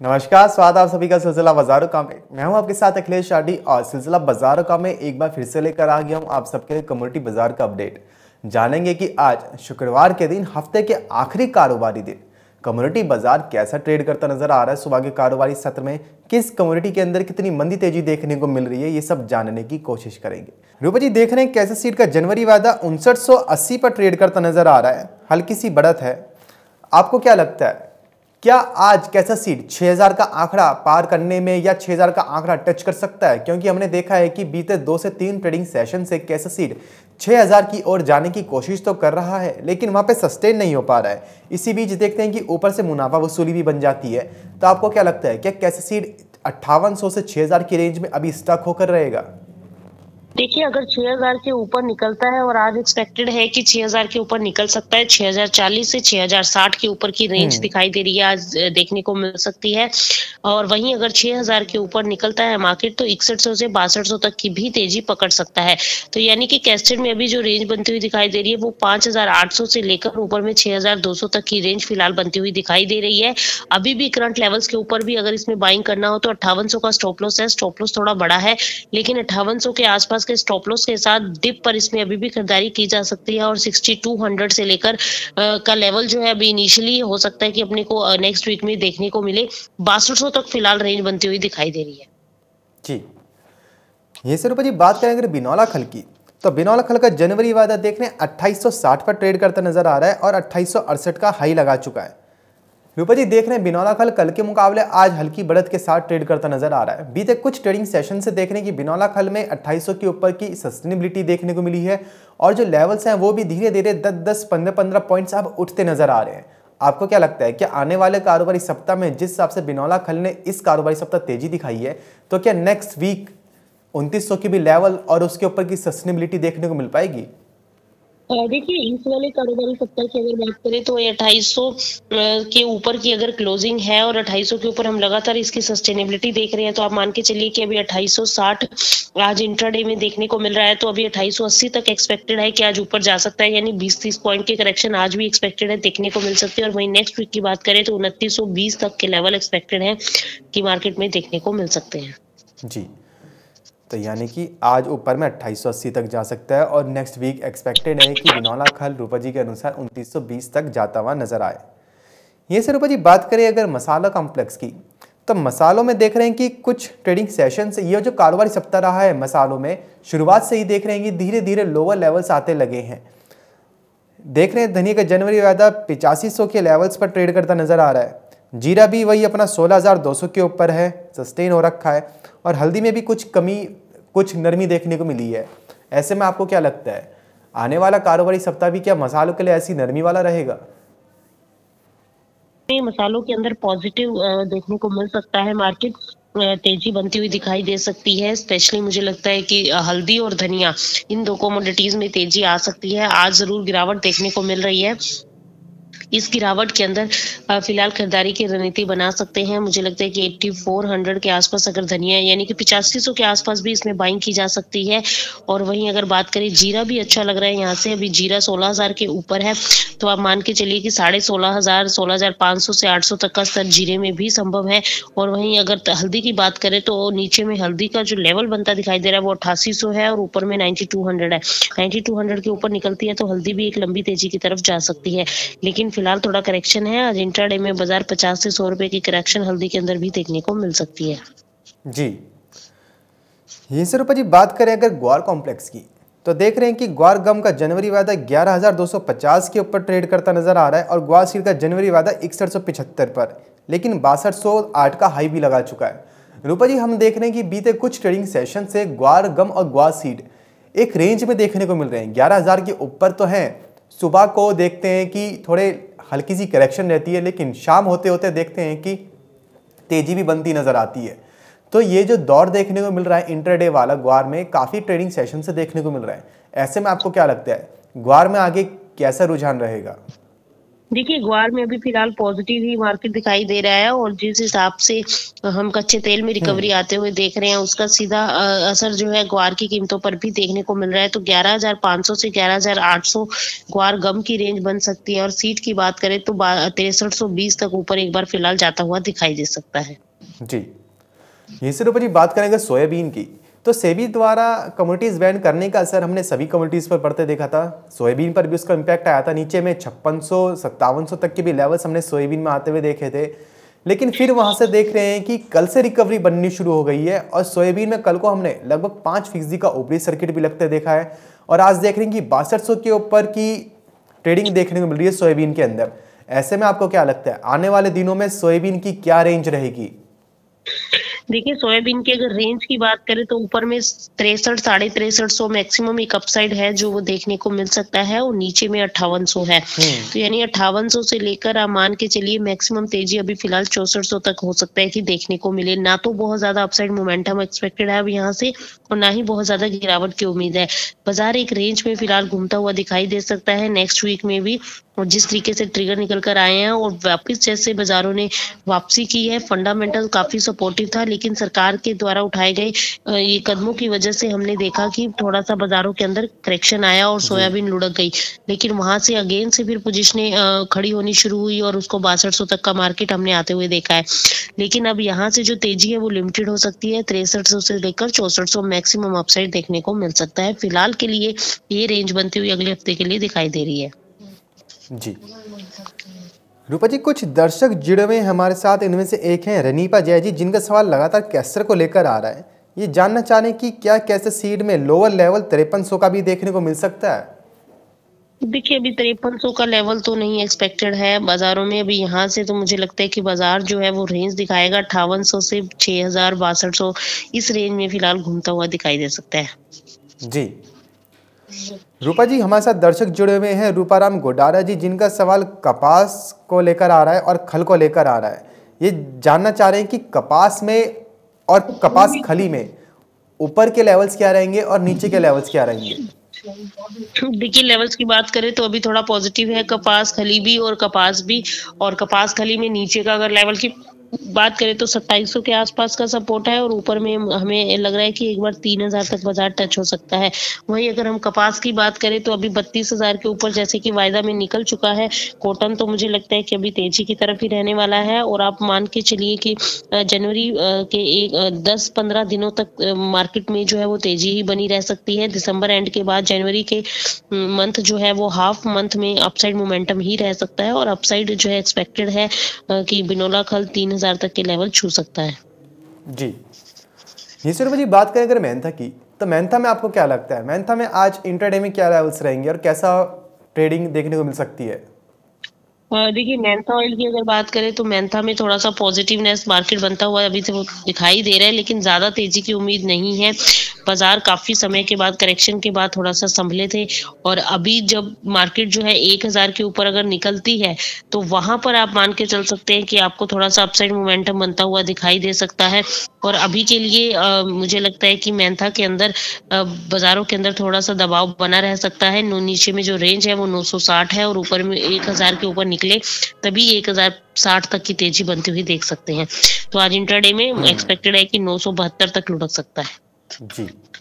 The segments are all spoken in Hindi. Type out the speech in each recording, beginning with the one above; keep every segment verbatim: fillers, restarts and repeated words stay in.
नमस्कार, स्वागत आप सभी का सिलसिला बाजारों का में। मैं हूं आपके साथ अखिलेश शाडी और सिलसिला बाजारों का में एक बार फिर से लेकर आ गया हूं आप सबके लिए कम्युनिटी बाजार का अपडेट। जानेंगे कि आज शुक्रवार के दिन हफ्ते के आखिरी कारोबारी दिन कम्युनिटी बाजार कैसा ट्रेड करता नजर आ रहा है। सुबह के कारोबारी सत्र में किस कम्युनिटी के अंदर कितनी मंदी तेजी देखने को मिल रही है, ये सब जानने की कोशिश करेंगे। रूपा जी, देख रहे हैं कैसे सीट का जनवरी वायदा उनसठ सौ अस्सी पर ट्रेड करता नजर आ रहा है, हल्की सी बढ़त है। आपको क्या लगता है, क्या आज कैसा सीट छह हज़ार का आंकड़ा पार करने में या छह हज़ार का आंकड़ा टच कर सकता है? क्योंकि हमने देखा है कि बीते दो से तीन ट्रेडिंग सेशन से कैसा सीट छह हज़ार की ओर जाने की कोशिश तो कर रहा है, लेकिन वहां पे सस्टेन नहीं हो पा रहा है। इसी बीच देखते हैं कि ऊपर से मुनाफा वसूली भी बन जाती है। तो आपको क्या लगता है, क्या कैसा सीट अट्ठावन सौ से छह हज़ार की रेंज में अभी स्टक होकर रहेगा? देखिए, अगर छह हज़ार के ऊपर निकलता है और आज एक्सपेक्टेड है कि छह हज़ार के ऊपर निकल सकता है, छह हज़ार चालीस से छह हज़ार साठ के ऊपर की रेंज दिखाई दे रही है, आज देखने को मिल सकती है। और वहीं अगर छह हज़ार के ऊपर निकलता है मार्केट तो इकसठ सौ से बासठ सौ तक की भी तेजी पकड़ सकता है। तो यानी कि कैस्टेड में अभी जो रेंज बनती हुई दिखाई दे रही है वो पांच हज़ार आठ सौ से लेकर ऊपर में छह हज़ार दो सौ तक की रेंज फिलहाल बनती हुई दिखाई दे रही है। अभी भी करंट लेवल्स के ऊपर भी अगर इसमें बाइंग करना हो तो अट्ठावन सौ का स्टॉप लॉस है। स्टॉप लॉस थोड़ा बड़ा है, लेकिन अट्ठावन सौ के आसपास के स्टॉप लॉस के साथ डिप पर इसमें अभी भी खरीदारी की जा सकती है। और सिक्सटी टू हंड्रेड से लेकर आ, का लेवल जो है अभी इनिशियली हो सकता है कि अपने को नेक्स्ट वीक में देखने को मिले। बासठ सौ तक फिलहाल रेंज बनती हुई दिखाई दे रही है। जी, ये सिर्फ जी बात करें अगर बिनौला खल की, तो बिनौला खल का जनवरी वायदा देख रहे हैं अट्ठाईस सौ साठ पर ट्रेड करता नजर आ रहा है और अट्ठाईस सौ अड़सठ का हाई लगा चुका है। रूपा जी, देख रहे हैं बिनौला खल कल के मुकाबले आज हल्की बढ़त के साथ ट्रेड करता नजर आ रहा है। बीते कुछ ट्रेडिंग सेशन से देख रहे हैं कि बिनौला खल में अट्ठाईस सौ के ऊपर की सस्टेनेबिलिटी देखने को मिली है और जो लेवल्स हैं वो भी धीरे धीरे दस दस पंद्रह पंद्रह पॉइंट्स अब उठते नजर आ रहे हैं। आपको क्या लगता है, क्या आने वाले कारोबारी सप्ताह में जिस हिसाब से बिनौला खल ने इस कारोबारी सप्ताह तेजी दिखाई है, तो क्या नेक्स्ट वीक उनतीस सौ की भी लेवल और उसके ऊपर की सस्टेनेबिलिटी देखने को मिल पाएगी? देखिए, इस वाले कारोबारी सप्ताह की अगर बात करें तो ये अट्ठाईस सौ के ऊपर की अगर क्लोजिंग है और अट्ठाईस सौ के ऊपर हम लगातार इसकी सस्टेनेबिलिटी देख रहे हैं, तो आप मान के चलिए कि अभी अट्ठाईस सौ साठ आज इंट्राडे में देखने को मिल रहा है। तो अभी अट्ठाईस सौ अस्सी तक एक्सपेक्टेड है कि आज ऊपर जा सकता है, यानी बीस तीस पॉइंट के करेक्शन आज भी एक्सपेक्टेड है, देखने को मिल सकती है। और वहीं नेक्स्ट वीक की बात करें तो उनतीस सौ बीस तक के लेवल एक्सपेक्टेड है कि मार्केट में देखने को मिल सकते हैं। जी, तो यानी कि आज ऊपर में अट्ठाईस सौ अस्सी तक जा सकता है और नेक्स्ट वीक एक्सपेक्टेड है कि बिनौला खल रूपा जी के अनुसार उनतीस सौ बीस तक जाता हुआ नजर आए। ये से रूपा जी बात करें अगर मसाला कॉम्प्लेक्स की, तो मसालों में देख रहे हैं कि कुछ ट्रेडिंग सेशन से ये जो कारोबारी सप्ताह रहा है मसालों में, शुरुआत से ही देख रहे हैं कि धीरे धीरे लोअर लेवल्स आते लगे हैं। देख रहे हैं धनिया का जनवरी वायदा पिचासी सौ के लेवल्स पर ट्रेड करता नजर आ रहा है। जीरा भी वही अपना सोलह हज़ार दो सौ के ऊपर है, सस्टेन हो रखा है। और हल्दी में भी कुछ कमी कुछ नरमी देखने को मिली है। ऐसे में आपको क्या लगता है, आने वाला कारोबारी सप्ताह भी क्या मसालों के लिए ऐसी नरमी वाला रहेगा? मसालों के अंदर पॉजिटिव देखने को मिल सकता है, मार्केट तेजी बनती हुई दिखाई दे सकती है। स्पेशली मुझे लगता है कि हल्दी और धनिया इन दो कमोडिटीज में तेजी आ सकती है। आज जरूर गिरावट देखने को मिल रही है। इस गिरावट के अंदर फिलहाल खरीदारी की रणनीति बना सकते हैं। मुझे लगता है कि चौरासी सौ के आसपास अगर धनिया यानी कि पिचासी सौ के आसपास भी इसमें बाइंग की जा सकती है। और वहीं अगर बात करें जीरा भी अच्छा लग रहा है, यहाँ से अभी जीरा सोलह हज़ार के ऊपर है, तो आप मान के चलिए कि साढ़े सोलह हजार सोलह हजार पाँच सौ से आठ सौ तक का स्तर जीरे में भी संभव है। और वहीं अगर हल्दी की बात करें तो नीचे में हल्दी का जो लेवल बनता दिखाई दे रहा है वो अट्ठासी सौ है और ऊपर में बानवे सौ है। बानवे सौ के ऊपर निकलती है तो हल्दी भी एक लंबी तेजी की तरफ जा सकती है, लेकिन फिलहाल थोड़ा करेक्शन है। आज इंट्राडे में बाजार पचास से सौ रुपए की करेक्शन हल्दी के अंदर भी देखने को मिल सकती है। जी, ये से रूपा जी बात करें अगर ग्वार कॉम्प्लेक्स की, तो देख रहे हैं कि ग्वार गम का जनवरी वायदा ग्यारह हज़ार दो सौ पचास के ऊपर ट्रेड करता नजर आ रहा है और ग्वार सीड का जनवरी वायदा इकसठ सौ पिछहत्तर पर, लेकिन बासठ सौ आठ का हाई भी लगा चुका है। रूपा जी, हम देख रहे हैं कि बीते कुछ ट्रेडिंग सेशन से ग्वार गम और ग्वार सीड एक रेंज में देखने को मिल रहे हैं, ग्यारह हज़ार के ऊपर तो हैं। सुबह को देखते हैं कि थोड़े हल्की सी करेक्शन रहती है, लेकिन शाम होते होते देखते हैं कि तेजी भी बनती नजर आती है। तो ये जो दौर देखने को मिल रहा है इंट्राडे वाला ग्वार में, काफ़ी ट्रेडिंग सेशन से देखने को मिल रहा है। ऐसे में आपको क्या लगता है, ग्वार में आगे कैसा रुझान रहेगा? देखिए, ग्वार में अभी फिलहाल पॉजिटिव ही मार्केट दिखाई दे रहा है और जिस हिसाब से हम कच्चे तेल में रिकवरी हम्म। आते हुए देख रहे हैं, उसका सीधा अ, असर जो है ग्वार की कीमतों पर भी देखने को मिल रहा है। तो ग्यारह हज़ार पाँच सौ से ग्यारह हज़ार आठ सौ ग्वार गम की रेंज बन सकती है और सीट की बात करें तो बा तिरसठ सौ बीस तक ऊपर एक बार फिलहाल जाता हुआ दिखाई दे सकता है। जी, यहीं से ऊपर जी बात करेंगे सोयाबीन की। तो सेबी द्वारा कमोडिटीज बैन करने का असर हमने सभी कमोडिटीज पर पड़ते देखा था। सोयाबीन पर भी उसका इम्पैक्ट आया था, नीचे में छप्पन सौ सत्तावन सौ तक के भी लेवल्स हमने सोयाबीन में आते हुए देखे थे। लेकिन फिर वहां से देख रहे हैं कि कल से रिकवरी बननी शुरू हो गई है और सोयाबीन में कल को हमने लगभग पाँच फीसदी का ऊपरी सर्किट भी लगते देखा है और आज देख रहे हैं कि बासठ सौ के ऊपर की ट्रेडिंग देखने को मिल रही है सोयाबीन के अंदर। ऐसे में आपको क्या लगता है आने वाले दिनों में सोयाबीन की क्या रेंज रहेगी? देखिए, सोयाबीन की अगर रेंज की बात करें तो ऊपर में तिरसठ साढ़े तिरसठ सौ मैक्सिमम एक अपसाइड है जो वो देखने को मिल सकता है और नीचे में अट्ठावन सौ है। हम्म। तो यानी अट्ठावन सौ से लेकर आप मान के चलिए मैक्सिमम तेजी अभी फिलहाल चौसठ सौ तक हो सकता है कि देखने को मिले। ना तो बहुत ज्यादा अपसाइड मोमेंटम एक्सपेक्टेड है अब यहाँ से और ना ही बहुत ज्यादा गिरावट की उम्मीद है। बाजार एक रेंज में फिलहाल घूमता हुआ दिखाई दे सकता है नेक्स्ट वीक में भी। और जिस तरीके से ट्रिगर निकल कर आए हैं और वापिस जैसे बाजारों ने वापसी की है, फंडामेंटल काफी सपोर्टिव था, लेकिन सरकार के द्वारा उठाए गए ये कदमों की वजह से हमने देखा कि थोड़ा सा बाजारों के अंदर करेक्शन आया और जी। सोयाबीन लुढ़क गई। लेकिन वहां से अगेन से फिर पोजीशनें खड़ी होनी शुरू हुई और उसको बासठ सौ तक का मार्केट हमने आते हुए देखा है। लेकिन अब यहाँ से जो तेजी है वो लिमिटेड हो सकती है, तिरसठ सौ से लेकर चौसठ सौ मैक्सिमम अपसाइड देखने को मिल सकता है। फिलहाल के लिए ये रेंज बनती हुई अगले हफ्ते के लिए दिखाई दे रही है। जी रूपा जी, कुछ दर्शक जुड़े हुए हमारे साथ, इनमें से एक हैं रनीपा जय जी, जिनका सवाल लगातार कैसर को लेकर आ रहा है। ये जानना चाह रहे हैं कि क्या कैसर सीड में लोअर लेवल तिरपन सौ का भी देखने को मिल सकता है? देखिए, अभी तिरपन सौ का लेवल तो नहीं एक्सपेक्टेड है बाजारों में अभी। यहाँ से तो मुझे लगता है कि बाजार जो है वो रेंज दिखाएगा अट्ठावन सौ से छह हजार बासठ सौ, इस रेंज में फिलहाल घूमता हुआ दिखाई दे सकता है। जी रूपा जी, हमारे साथ दर्शक जुड़े हुए हैं रूपाराम गोडारा जी, जिनका सवाल कपास को लेकर आ रहा है और खल को लेकर आ रहा है। ये जानना चाह रहे हैं कि कपास में और कपास खली में ऊपर के लेवल्स क्या रहेंगे और नीचे के लेवल्स क्या रहेंगे? देखिए, लेवल्स की बात करें तो अभी थोड़ा पॉजिटिव है कपास खली भी और कपास भी। और कपास खली में नीचे का अगर लेवल की बात करें तो सत्ताईस सौ के आसपास का सपोर्ट है और ऊपर में हमें लग रहा है कि एक बार तीन हजार तक बाजार टच हो सकता है। वहीं अगर हम कपास की बात करें तो अभी बत्तीस हजार के ऊपर जैसे कि वायदा में निकल चुका है। कॉटन तो मुझे लगता है कि अभी तेजी की तरफ ही रहने वाला है और आप मान के चलिए कि जनवरी के एक दस पंद्रह दिनों तक मार्केट में जो है वो तेजी ही बनी रह सकती है। दिसंबर एंड के बाद जनवरी के मंथ जो है वो हाफ मंथ में अपसाइड मोमेंटम ही रह सकता है और अपसाइड जो है एक्सपेक्टेड है कि बिनोला खल तीन हजार तक के लेवल छू सकता है। जी ये जी बात करें अगर मेंथा की, तो मेंथा में आपको क्या लगता है, मेंथा में आज इंट्राडे में क्या लेवल्स रहेंगे और कैसा ट्रेडिंग देखने को मिल सकती है? देखिए, मेंथा ऑयल की अगर बात करें तो मेंथा में थोड़ा सा पॉजिटिवनेस मार्केट बनता हुआ अभी से वो दिखाई दे रहा है, लेकिन ज्यादा तेजी की उम्मीद नहीं है। बाजार काफी समय के बाद करेक्शन के बाद थोड़ा सा संभले थे और अभी जब मार्केट जो है एक हजार के ऊपर अगर निकलती है तो वहां पर आप मान के चल सकते हैं कि आपको थोड़ा सा अपसाइड मोमेंटम बनता हुआ दिखाई दे सकता है। और अभी के लिए आ, मुझे लगता है कि मेंथा के अंदर बाजारों के अंदर थोड़ा सा दबाव बना रह सकता है। नीचे में जो रेंज है वो नौ सौ साठ है और ऊपर में एक हजार के ऊपर निकले तभी एक हजार साठ तक की तेजी बनती हुई देख सकते हैं। तो आज इंट्राडे में एक्सपेक्टेड है कि नौ सौ बहत्तर तक लुढ़क सकता है। जी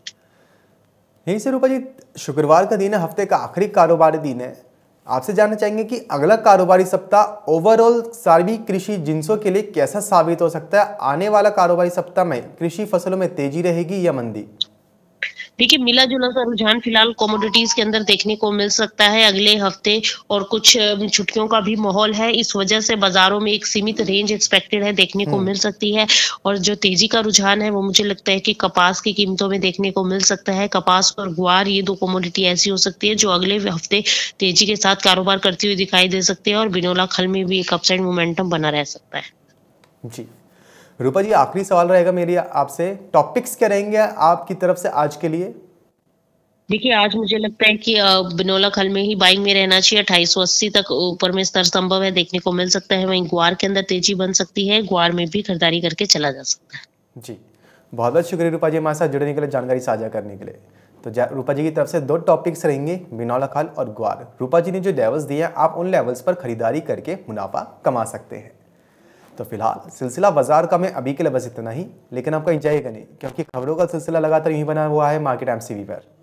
यही से रूपा जी, शुक्रवार का दिन है, हफ्ते का आखिरी कारोबारी दिन है। आपसे जानना चाहेंगे कि अगला कारोबारी सप्ताह ओवरऑल सार्वजनिक कृषि जिंसों के लिए कैसा साबित हो सकता है? आने वाला कारोबारी सप्ताह में कृषि फसलों में तेजी रहेगी या मंदी? देखिए, मिला जुला सा रुझान फिलहाल कमोडिटीज के अंदर देखने को मिल सकता है अगले हफ्ते और कुछ छुट्टियों का भी माहौल है। इस वजह से बाजारों में एक सीमित रेंज एक्सपेक्टेड है देखने को मिल सकती है और जो तेजी का रुझान है वो मुझे लगता है कि कपास की कीमतों में देखने को मिल सकता है। कपास और ग्वार ये दो कमोडिटी ऐसी हो सकती है जो अगले हफ्ते तेजी के साथ कारोबार करती हुई दिखाई दे सकती है और बिनोला खल में भी एक अपसाइड मोमेंटम बना रह सकता है। जी रूपा जी, आखिरी सवाल रहेगा मेरी आपसे, टॉपिक्स क्या रहेंगे आपकी तरफ से आज के लिए? देखिए, आज मुझे लगता है कि बिनोला खल में ही बाइंग में रहना चाहिए। अट्ठाईस सौ अस्सी तक ऊपर में स्तर संभव है देखने को मिल सकता है। वहीं ग्वार के अंदर तेजी बन सकती है, ग्वार में भी खरीदारी करके चला जा सकता है। जी बहुत बहुत शुक्रिया रूपा जी हमारे साथ जुड़ने के लिए, जानकारी साझा करने के लिए। तो रूपा जी की तरफ से दो टॉपिक्स रहेंगे, बिनौला खाल और ग्वार। रूपा जी ने जो लेवल्स दिए हैं, आप उन लेवल्स पर खरीदारी करके मुनाफा कमा सकते हैं। तो फिलहाल सिलसिला बाजार का मैं अभी के लिए बस इतना ही, लेकिन आप कहीं जाइएगा नहीं, क्योंकि खबरों का सिलसिला लगातार यहीं बना हुआ है मार्केट एमसीवी पर।